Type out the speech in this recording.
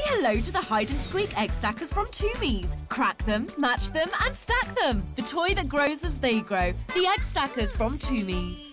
hello to the Hide and Squeak Egg stackers from Toomies. Crack them, match them and stack them. The toy that grows as they grow. The egg stackers from Toomies.